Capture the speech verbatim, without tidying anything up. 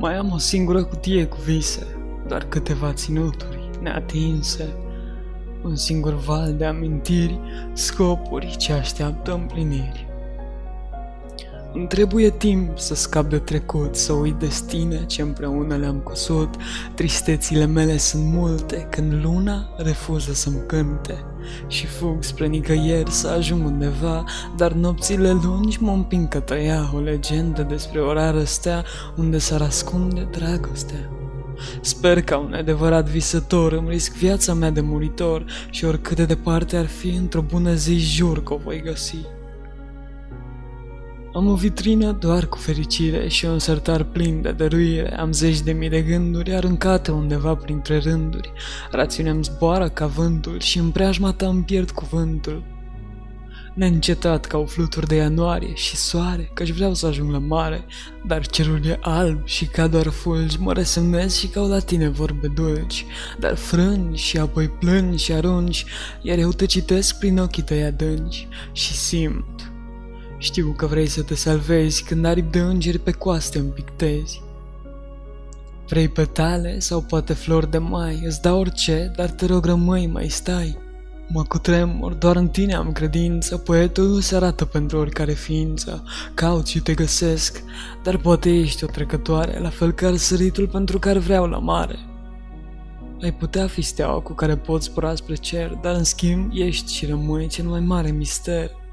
Mai am o singură cutie cu vise, doar câteva ținuturi neatinse, un singur val de amintiri, scopuri ce așteaptă împliniri. Îmi trebuie timp să scap de trecut, să uit destine ce împreună le-am cusut. Tristețile mele sunt multe, când luna refuză să-mi cânte și fug spre nicăieri să ajung undeva, dar nopțile lungi mă împing către ea, o legendă despre o rară stea unde s-ar ascunde dragostea. Sper ca un adevărat visător îmi risc viața mea de muritor și oricât de departe ar fi, într-o bună zi jur că o voi găsi. Am o vitrină doar cu fericire și un sertar plin de dăruire. Am zeci de mii de gânduri aruncate undeva printre rânduri. Rațiunea-mi zboară ca vântul și în preajma ta îmi pierd cuvântul. Neîncetat ca o fluturi de ianuarie și soare, că-și vreau să ajung la mare, dar cerul e alb și ca doar fulgi, mă resemnez și cau la tine vorbe dulci, dar frângi și apoi plângi și arunci, iar eu te citesc prin ochii tăi adânci și simt. Știu că vrei să te salvezi când aripi de îngeri pe coaste îmi pictezi. Vrei petale sau poate flori de mai, îți dau orice, dar te rog rămâi, mai stai. Mă cutremur, doar în tine am credință, poetul nu se arată pentru oricare ființă. Caut și te găsesc, dar poate ești o trecătoare, la fel ca răsăritul pentru care vreau la mare. Ai putea fi steaua cu care poți zbura spre cer, dar în schimb ești și rămâi cel mai mare mister.